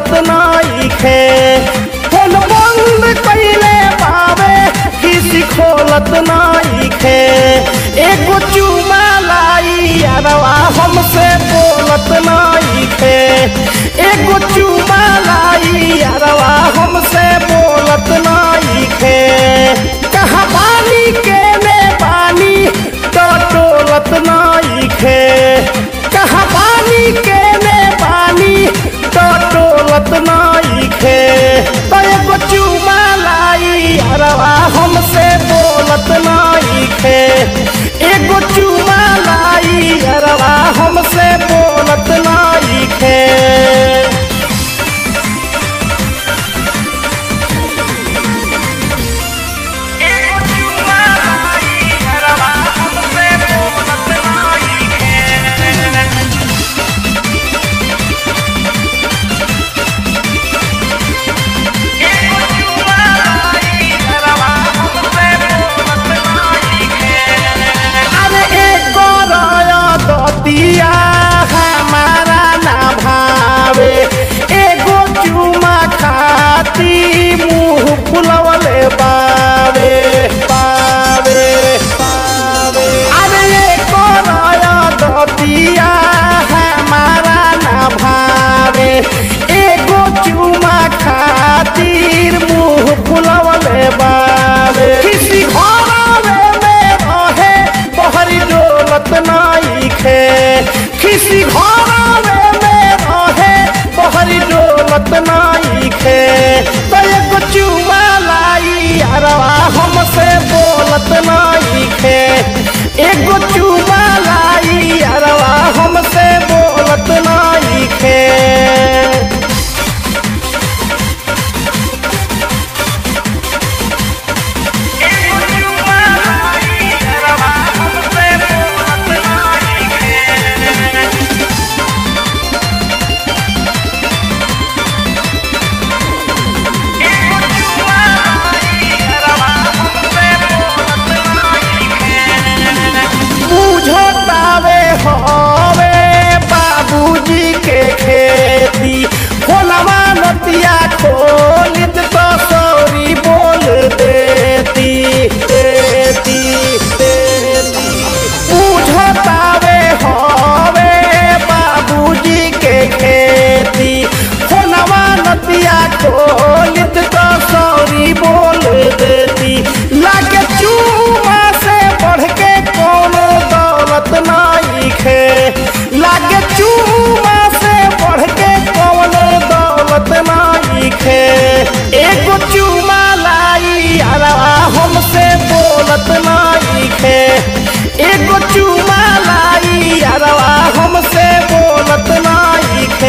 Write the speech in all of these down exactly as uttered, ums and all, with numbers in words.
बोलत नाई खे फोन बंद कैले बावे किसी खोलत नाई खे एगो चुमा लाई यारवा हमसे बोलत नाई खे एगो चुमा लाई यारवा हमसे बोलत नाई खे कहा पानी के में पानी तो टोलत नाई खे कहा पानी के में पानी तो टोलत नाई खे तो एगो चुमा लाई यारवा हमसे बोलत नाई खे एगो चुमा लाई यारवा हमसे बोलत नाई खे दिया हमारा ना भावे एगो चुमा खाती मुँह फुलवले बावे बावे बावे अरे एको राया दिया हमारा ना भावे एगो चुमा खातिर मुँह फुलवले बावे किसी घरवे में रहे बहरी डोलत नाई खे किसी घरवे में रहे बहरी डोलत नाई खे तो एगो चुमा लाई यारवा हमसे बोलत नाई खे एगो चुमा लाई यारवा हमसे बोलत नाई खे बाबूजी के खेती खोलवा नतिया खोलित तो सौरी बोल देती देती देती बुझतावे हवे बाबूजी के खेती खोलवा नतिया खोलित तो सौरी बोल देती लागे चूमा से बढ़ के कोनो दौलत नाई खे लागे चूमा से बढ़ के कौन दौलत नाई खे एगो चूमा लाई यारवा हमसे बोलत नाई खे एगो चूमा लाई यारवा हमसे बोलत नाई खे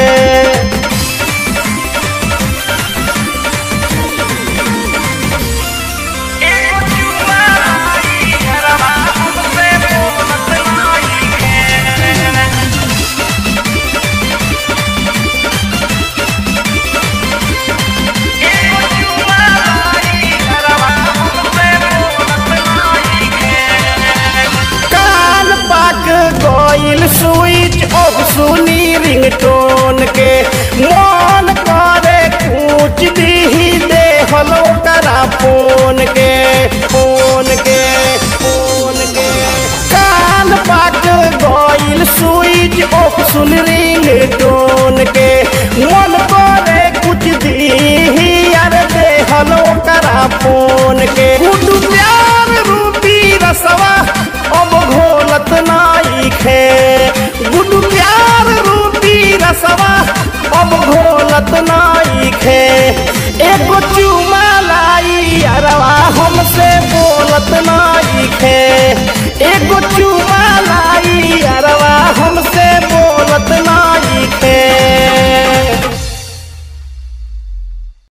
स्विच ऑफ सुनी रिंगटोन के मन करे पूछ दी दे हलो करा फोन के फोन के फोन के कान पाक गइल स्विच ऑफ सुन रिंगटोन के मन करे कुछ दी यार दे हलो करा फोन के प्यार रूपी रसवा अब घोलत